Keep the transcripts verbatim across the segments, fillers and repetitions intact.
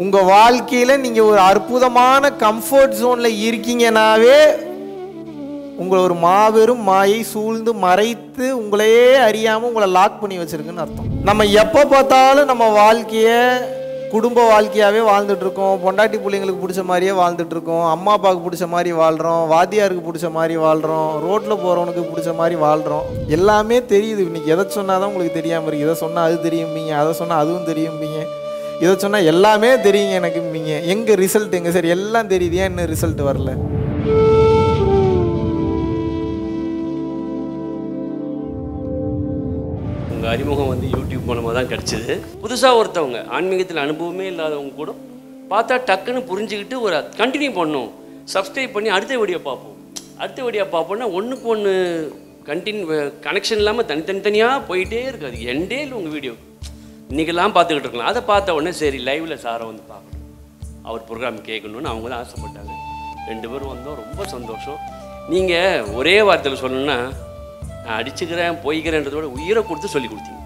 உங்கள் வாழ்க்கையில் நீங்கள் ஒரு அற்புதமான கம்ஃபர்ட் ஜோனில் இருக்கீங்கன்னாவே உங்களை ஒரு மாபெரும் மாயை சூழ்ந்து மறைத்து உங்களையே அறியாமல் உங்களை லாக் பண்ணி வச்சுருக்குன்னு அர்த்தம். நம்ம எப்போ பார்த்தாலும் நம்ம வாழ்க்கையை குடும்ப வாழ்க்கையாகவே வாழ்ந்துட்டுருக்கோம். பொண்டாட்டி பிள்ளைங்களுக்கு பிடிச்ச மாதிரியே வாழ்ந்துட்டுருக்கோம். அம்மா அப்பாவுக்கு பிடிச்ச மாதிரி வாழ்கிறோம். வாத்தியாருக்கு பிடிச்ச மாதிரி வாழ்கிறோம். ரோட்டில் போகிறவனுக்கு பிடிச்ச மாதிரி வாழ்கிறோம். எல்லாமே தெரியுது. இன்றைக்கி எதை சொன்னால் தான் உங்களுக்கு தெரியாமல் இருக்குது. இதை சொன்னால் அது தெரியும்பீங்க, அதை சொன்னால் அதுவும் தெரியும்பீங்க, இதை சொன்னால் எல்லாமே தெரியுங்க எனக்கும்பீங்க. எங்கே ரிசல்ட் எங்கே? சரி எல்லாம் தெரியுது, ஏன் இன்னும் ரிசல்ட் வரல? உங்கள் அறிமுகம் வந்து யூடியூப் மூலமாக தான் கிடச்சிது. புதுசாக ஒருத்தவங்க ஆன்மீகத்தில் அனுபவமே இல்லாதவங்க கூட பார்த்தா டக்குன்னு புரிஞ்சுக்கிட்டு ஒரு கண்டினியூ பண்ணணும், சப்ஸ்கிரைப் பண்ணி அடுத்த வீடியோ பார்ப்போம் அடுத்த வீடியோ பார்ப்போம்னா ஒன்றுக்கு ஒன்று கண்டினியூ கனெக்ஷன் இல்லாமல் தனித்தனி தனியாக போயிட்டே இருக்காது. எண்டே இல்லை உங்கள் வீடியோ. இன்றைக்கெல்லாம் பார்த்துக்கிட்டு இருக்கலாம். அதை பார்த்த உடனே சரி லைவில் சாரை வந்து பார்க்கணும், அவர் ப்ரோக்ராம் கேட்கணுன்னு அவங்க தான் ஆசைப்பட்டாங்க. ரெண்டு பேரும் வந்தோம், ரொம்ப சந்தோஷம். நீங்கள் ஒரே வார்த்தையில் சொல்லணுன்னா நான் அடிச்சுக்கிறேன் போய்க்கிறேன்றதோட உயிரை கொடுத்து சொல்லி கொடுத்தீங்க.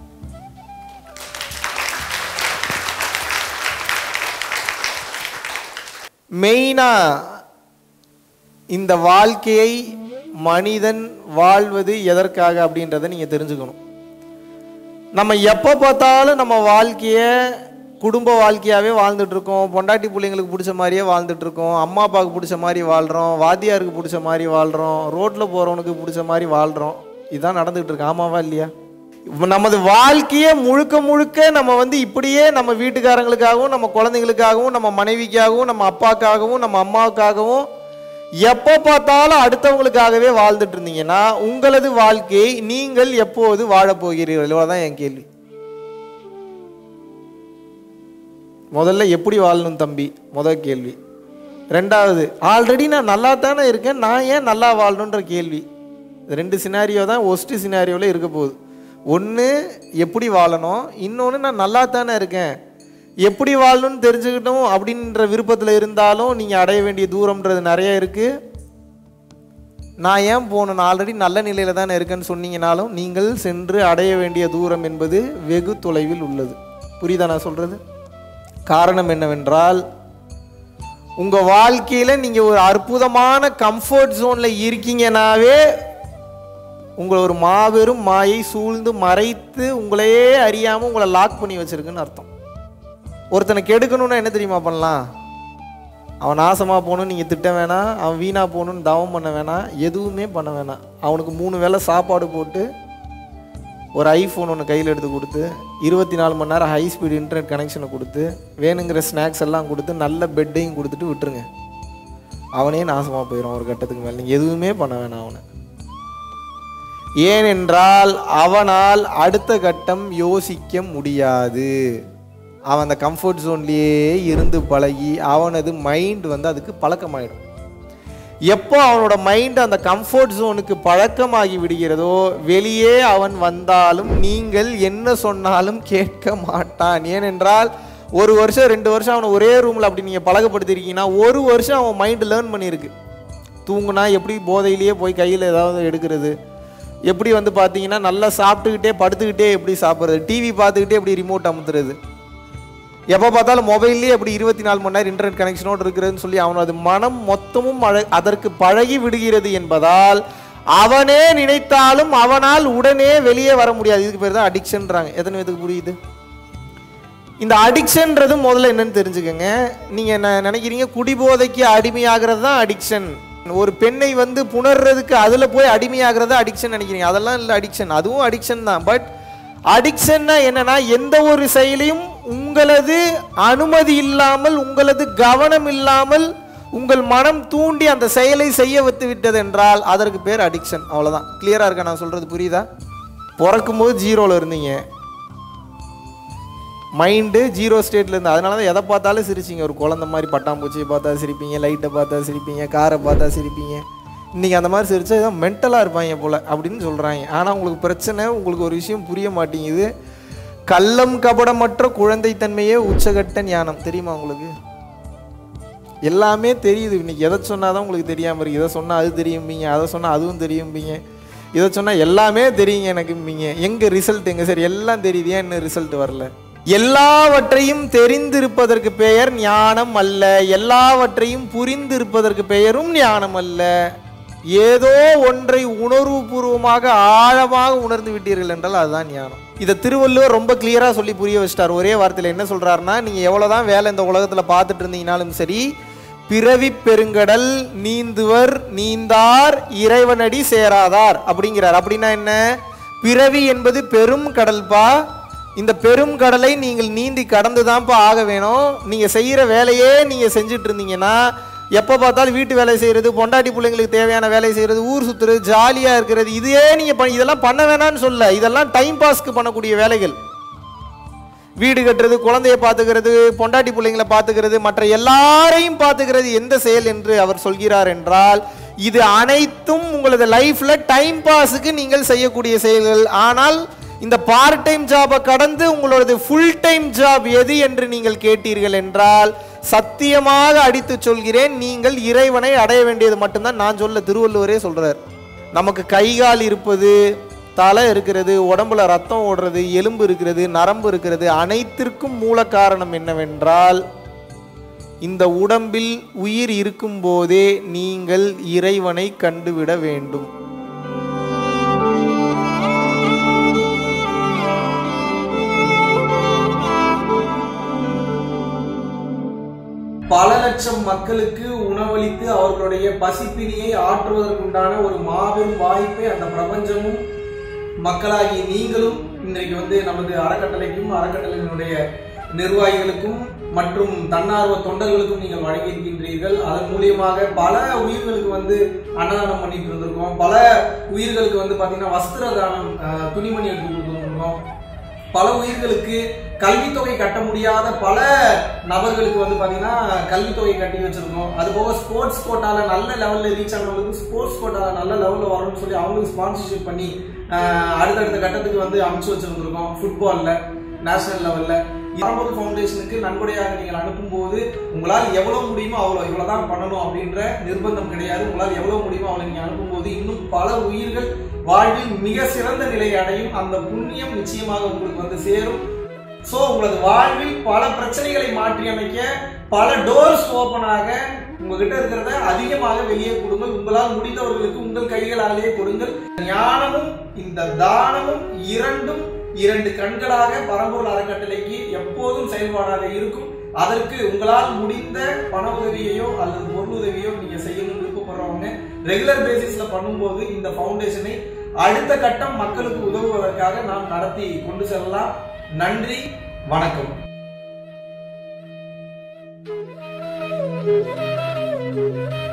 மெயினாக இந்த வாழ்க்கையை மனிதன் வாழ்வது எதற்காக அப்படின்றத நீங்கள் தெரிஞ்சுக்கணும். நம்ம எப்போ பார்த்தாலும் நம்ம வாழ்க்கையை குடும்ப வாழ்க்கையாகவே வாழ்ந்துட்டுருக்கோம். பொண்டாட்டி பிள்ளைங்களுக்கு பிடிச்ச மாதிரியே வாழ்ந்துட்டுருக்கோம். அம்மா அப்பாவுக்கு பிடிச்ச மாதிரி வாழ்கிறோம். வாத்தியாருக்கு பிடிச்ச மாதிரி வாழ்கிறோம். ரோட்டில் போகிறவனுக்கு பிடிச்ச மாதிரி வாழ்கிறோம். இதுதான் நடந்துகிட்டு இருக்கு. ஆமாவா இல்லையா? நமது வாழ்க்கையை முழுக்க முழுக்க நம்ம வந்து இப்படியே நம்ம வீட்டுக்காரங்களுக்காகவும் நம்ம குழந்தைங்களுக்காகவும் நம்ம மனைவிக்காகவும் நம்ம அப்பாவுக்காகவும் நம்ம அம்மாவுக்காகவும் எப்போ பார்த்தாலும் அடுத்தவங்களுக்காகவே வாழ்ந்துட்டு இருந்தீங்கன்னா உங்களது வாழ்க்கையை நீங்கள் எப்போது வாழப்போகிறீர்கள்? இவ்வளோதான் என் கேள்வி. முதல்ல எப்படி வாழணும் தம்பி, முதல் கேள்வி. ரெண்டாவது, ஆல்ரெடி நான் நல்லா தானே இருக்கேன், நான் ஏன் நல்லா வாழணுன்ற கேள்வி. ரெண்டு சினாரியோ தான் ஒஸ்ட்டு சினாரியோவில் இருக்க போகுது. ஒன்று எப்படி வாழணும், இன்னொன்று நான் நல்லா தானே இருக்கேன். எப்படி வாழணும்னு தெரிஞ்சுக்கிட்டோம் அப்படின்ற விருப்பத்தில் இருந்தாலும் நீங்கள் அடைய வேண்டிய தூரம்ன்றது நிறைய இருக்குது. நான் ஏன் போகணும், நான் ஆல்ரெடி நல்ல நிலையில் தானே இருக்கேன்னு சொன்னீங்கனாலும் நீங்கள் சென்று அடைய வேண்டிய தூரம் என்பது வெகு தொலைவில் உள்ளது. புரியுதா நான் சொல்கிறது? காரணம் என்னவென்றால் உங்கள் வாழ்க்கையில் நீங்கள் ஒரு அற்புதமான கம்ஃபர்ட் ஜோனில் இருக்கீங்கன்னாவே உங்களை ஒரு மாபெரும் மாயை சூழ்ந்து மறைத்து உங்களையே அறியாமல் உங்களை லாக் பண்ணி வச்சுருக்குன்னு அர்த்தம். ஒருத்தனை கெடுக்கணுன்னா என்ன தெரியுமா பண்ணலாம்? அவன் நாசமாக போகணுன்னு நீங்கள் திட்ட வேணாம், அவன் வீணாக போகணுன்னு தவம் பண்ண வேணாம், எதுவுமே பண்ண வேணாம். அவனுக்கு மூணு வேளை சாப்பாடு போட்டு ஒரு ஐஃபோன் ஒன்று கையில் எடுத்து கொடுத்து இருபத்தி நாலு மணி நேரம் ஹை ஸ்பீடு இன்டர்நெட் கனெக்ஷனை கொடுத்து வேணுங்கிற ஸ்நாக்ஸ் எல்லாம் கொடுத்து நல்ல பெட்டையும் கொடுத்துட்டு விட்டுருங்க. அவனே நாசமாக போயிடும் ஒரு கட்டத்துக்கு மேலே. நீங்கள் எதுவுமே பண்ண வேணாம் அவனை. ஏனென்றால் அவனால் அடுத்த கட்டம் யோசிக்க முடியாது. அவன் அந்த கம்ஃபர்ட் ஜோன்லேயே இருந்து பழகி அவனது மைண்ட் வந்து அதுக்கு பழக்கமாயிடும். எப்போ அவனோட மைண்ட் அந்த கம்ஃபர்ட் ஜோனுக்கு பழக்கமாகி விடுகிறதோ வெளியே அவன் வந்தாலும் நீங்கள் என்ன சொன்னாலும் கேட்க மாட்டான். ஏனென்றால் ஒரு வருஷம் ரெண்டு வருஷம் அவனை ஒரே ரூமில் அப்படி நீங்கள் பழக்கப்படுத்திருக்கீங்கன்னா ஒரு வருஷம் அவன் மைண்டு லேர்ன் பண்ணியிருக்கு. தூங்குனா எப்படி போதையிலேயே போய் கையில் ஏதாவது எடுக்கிறது, எப்படி வந்து பார்த்தீங்கன்னா நல்லா சாப்பிட்டுக்கிட்டே படுத்துக்கிட்டே எப்படி சாப்பிட்றது, டிவி பார்த்துக்கிட்டே எப்படி ரிமோட் அமுத்துறது, எப்போ பார்த்தாலும் மொபைல்லேயே எப்படி இருபத்தி நாலு மணி நேரம் இன்டர்நெட் கனெக்ஷனோடு இருக்கிறதுன்னு சொல்லி அவனது மனம் மொத்தமும் அதற்கு பழகி விடுகிறது என்பதால் அவனே நினைத்தாலும் அவனால் உடனே வெளியே வர முடியாது. இதுக்கு பேர் தான் அடிக்ஷன்றாங்க. எத்தனை பேருக்கு புரியுது? இந்த அடிக்ஷன்றது முதல்ல என்னன்னு தெரிஞ்சுக்கோங்க. நீங்கள் என்ன நினைக்கிறீங்க, குடிபோதைக்கு அடிமையாகிறது தான் அடிக்ஷன். ஒரு பெண்ணை வந்து புணர்றதுக்கு அதில் போய் அடிமையாகிறது அடிக்ஷன் நினைக்கிறீங்க. அதெல்லாம் இல்லை அடிக்ஷன். அதுவும் அடிக்ஷன் தான். பட் அடிக்ஷன்னா என்னன்னா எந்த ஒரு செயலையும் உங்களது அனுமதி இல்லாமல் உங்களது கவனம் இல்லாமல் உங்கள் மனம் தூண்டி அந்த செயலை செய்ய வைத்து விட்டது என்றால் அதற்கு பேர் அடிக்ஷன். அவ்வளோதான். கிளியராக இருக்கா நான் சொல்கிறது? புரியுதா? பிறக்கும் போது ஜீரோவில் இருந்தீங்க, மைண்டு ஜீரோ ஸ்டேட்டில் இருந்து, அதனால தான் எதை பார்த்தாலும் சிரிச்சிங்க. ஒரு குழந்தை மாதிரி பட்டாம்பூச்சியை பார்த்தா சிரிப்பீங்க, லைட்டை பார்த்தா சிரிப்பீங்க, காரை பார்த்தா சிரிப்பீங்க. இன்றைக்கி அந்த மாதிரி சிரிச்சா ஏதோ மென்டலாக இருப்பாங்க போல் அப்படின்னு சொல்கிறாங்க. ஆனால் உங்களுக்கு பிரச்சனை, உங்களுக்கு ஒரு விஷயம் புரிய மாட்டேங்குது. கள்ளம் கபடமற்ற குழந்தைத்தன்மையே உச்சகட்ட ஞானம். தெரியுமா உங்களுக்கு? எல்லாமே தெரியுது. இன்றைக்கி எதை சொன்னால் தான் உங்களுக்கு தெரியாமல் இருக்குது. இதை சொன்னால் அது தெரியும்பீங்க, அதை சொன்னால் அதுவும் தெரியும்பீங்க, இதை சொன்னால் எல்லாமே தெரியுங்க எனக்கும்பீங்க. எங்கே ரிசல்ட் எங்கே? சரி எல்லாம் தெரியுது, ஏன் இன்னும் ரிசல்ட் வரல? எல்லாவற்றையும் தெரிந்திருப்பதற்கு பெயர் ஞானம் அல்ல, எல்லாவற்றையும் புரிந்திருப்பதற்கு பெயரும் ஞானம் அல்ல. ஏதோ ஒன்றை உணர்வுபூர்வமாக ஆழமாக உணர்ந்து விட்டீர்கள் என்றால் அதுதான் ஞானம். இதை திருவள்ளுவர் ரொம்ப கிளியரா சொல்லி புரிய வச்சிட்டார். ஒரே வார்த்தையில் என்ன சொல்றாருன்னா, நீங்க எவ்வளவுதான் வேலை இந்த உலகத்துல பார்த்துட்டு இருந்தீங்கனாலும் சரி, பிறவி பெருங்கடல் நீந்துவர் நீந்தார் இறைவனடி சேராதார் அப்படிங்கிறார். அப்படின்னா என்ன? பிறவி என்பது பெரும் கடல்பா, இந்த பெரும் கடலை நீங்கள் நீந்தி கடந்துதான்ப்பா ஆக வேணும். நீங்க செய்யற வேலையே நீங்க செஞ்சுட்டு இருந்தீங்கன்னா, எப்போ பார்த்தாலும் வீட்டு வேலை செய்யறது, பொண்டாட்டி பிள்ளைங்களுக்கு தேவையான வேலை செய்யறது, ஊர் சுத்துறது, ஜாலியா இருக்கிறது, இதே நீங்க இதெல்லாம் பண்ண வேணாம்னு சொல்ல, இதெல்லாம் டைம் பாஸ்க்கு பண்ணக்கூடிய வேலைகள். வீடு கட்டுறது, குழந்தைய பார்த்துக்கிறது, பொண்டாட்டி பிள்ளைங்களை பார்த்துக்கிறது, மற்ற எல்லாரையும் பார்த்துக்கிறது எந்த செயல் என்று அவர் சொல்கிறார் என்றால், இது அனைத்தும் உங்களது லைஃப்ல டைம் பாஸுக்கு நீங்கள் செய்யக்கூடிய செயல்கள். ஆனால் இந்த பார்ட் டைம் ஜாபை கடந்து உங்களோட ஃபுல் டைம் ஜாப் எது என்று நீங்கள் கேட்டீர்கள் என்றால், சத்தியமாக அடித்து சொல்கிறேன், நீங்கள் இறைவனை அடைய வேண்டியது மட்டும்தான். நான் சொல்ல, திருவள்ளுவரே சொல்றார். நமக்கு கைகால் இருப்பது, தலை இருக்கிறது, உடம்புல ரத்தம் ஓடுறது, எலும்பு இருக்கிறது, நரம்பு இருக்கிறது, அனைத்திற்கும் மூல காரணம் என்னவென்றால், இந்த உடம்பில் உயிர் இருக்கும் போதே நீங்கள் இறைவனை கண்டுவிட வேண்டும். பல லட்சம் மக்களுக்கு உணவளித்து அவர்களுடைய பசிப்பினியை ஆற்றுவதற்குண்டான ஒரு மாபெரும் வாய்ப்பை அந்த பிரபஞ்சமும் மக்களாகி நீங்களும் இன்றைக்கு வந்து நமது அறக்கட்டளைக்கும் அறக்கட்டளையினுடைய நிர்வாகிகளுக்கும் மற்றும் தன்னார்வ தொண்டர்களுக்கும் நீங்கள் வழங்கியிருக்கின்றீர்கள். அதன் மூலியமாக பல உயிர்களுக்கு வந்து அன்னதானம் பண்ணிட்டு இருந்திருக்கோம். பல உயிர்களுக்கு வந்து பாத்தீங்கன்னா வஸ்திர தானம், துணிமணி எடுத்து கொடுத்துருக்கோம். பல உயிர்களுக்கு கல்வித்தொகை கட்ட முடியாத பல நபர்களுக்கு வந்து பாத்தீங்கன்னா கல்வித்தொகை கட்டி வச்சிருக்கோம். அது போக ஸ்போர்ட்ஸ் கோட்டால நல்ல லெவல்ல ரீச் ஆனவங்களுக்கு ஸ்போர்ட்ஸ் கோட்டால நல்ல லெவல்ல வரணும்னு சொல்லி அவங்களுக்கு ஸ்பான்சர்ஷிப் பண்ணி அடுத்தடுத்த கட்டத்துக்கு வந்து அமைச்சு வச்சிருந்திருக்கோம். ஃபுட்பால்ல நேஷனல் லெவல்ல பரம்பொருள் ஃபவுண்டேஷனுக்கு நன்கொடையாக நீங்கள் அனுப்பும் போது உங்களால் எவ்வளவு முடியுமோ அவ்வளவு இவ்வளவுதான் பண்ணணும் அப்படின்ற நிர்பந்தம் கிடையாது. உங்களால் எவ்வளவு முடியுமோ அவ்வளவு நீங்க அனுப்பும் போது இன்னும் பல உயிர்கள் வாழ்வில் மிக சிறந்த நிலை அடையும். அந்த புண்ணியம் நிச்சயமாக உங்களுக்கு வந்து சேரும். சோ உங்களது வாழ்வில் பல பிரச்சனைகளை மாற்றி அமைக்க பல டோர்ஸ் ஓபன் ஆக உங்ககிட்ட இருக்கிறத அதிகமாக வெளியே கொடுங்கள். உங்களால் முடிந்தவர்களுக்கு உங்கள் கைகளாலேயே கொடுங்கள். ஞானமும் இந்த தானமும் இரண்டும் இரண்டு கண்களாக பரம்பொருள் அறக்கட்டளைக்கு எப்போதும் செயல்பாடாக இருக்கும். அதற்கு உங்களால் முடிந்த பண உதவியையோ அல்லது பொருள் உதவியோ நீங்க செய்யணும்னு விருப்பப்படுறவங்க ரெகுலர் பேசிஸ்ல பண்ணும்போது இந்த பவுண்டேஷனை அடுத்த கட்டம் மக்களுக்கு உதவுவதற்காக நாம் நடத்தி கொண்டு செல்லலாம். நன்றி, வணக்கம்.